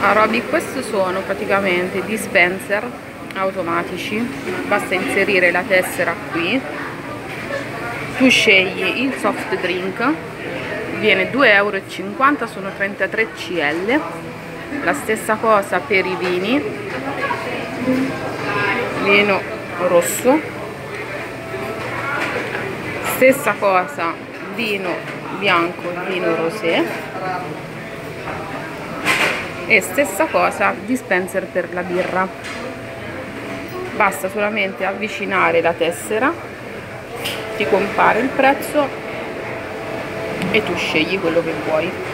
Arobic, questi sono praticamente dispenser automatici, basta inserire la tessera qui, tu scegli il soft drink, viene 2,50 €, sono 33 cl. La stessa cosa per i vini, vino rosso, stessa cosa vino bianco e vino rosé, e stessa cosa dispenser per la birra. Basta solamente avvicinare la tessera, ti compare il prezzo e tu scegli quello che vuoi.